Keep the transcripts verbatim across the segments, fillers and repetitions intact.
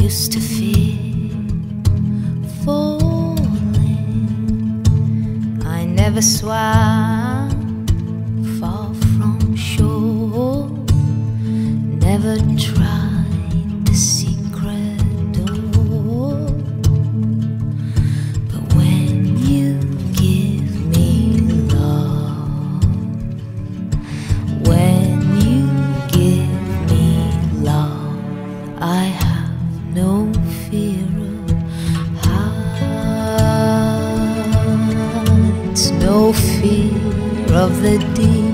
used to fear falling. I never swam far from shore, never tried the secret door. But when you give me love, when you give me love, I have no fear of heights, no fear of the deep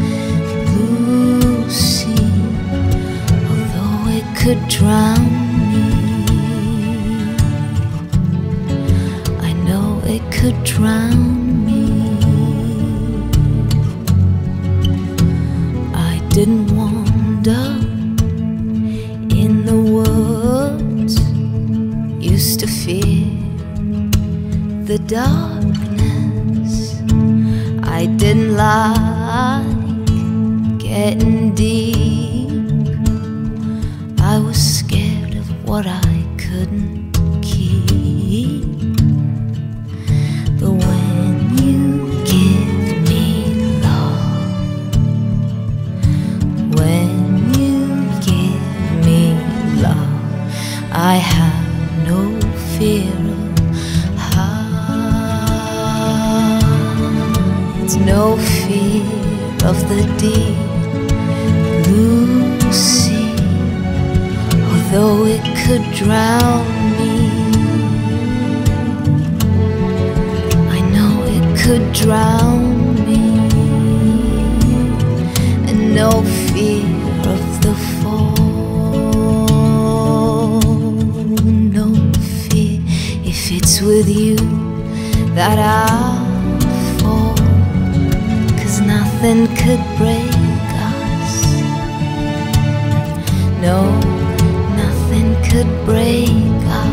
blue sea, although it could drown me. I know it could drown me. I didn't wander in the woods, used to fear the darkness. I didn't like getting deep. I was scared of what I couldn't keep. But when you give me love, when you give me love, I have no fear of heights, no fear of the deep blue sea, although it could drown me. I know it could drown me. And no fear of the fall, no fear if it's with you that I'll fall, 'cause nothing could break us. No, nothing could break us.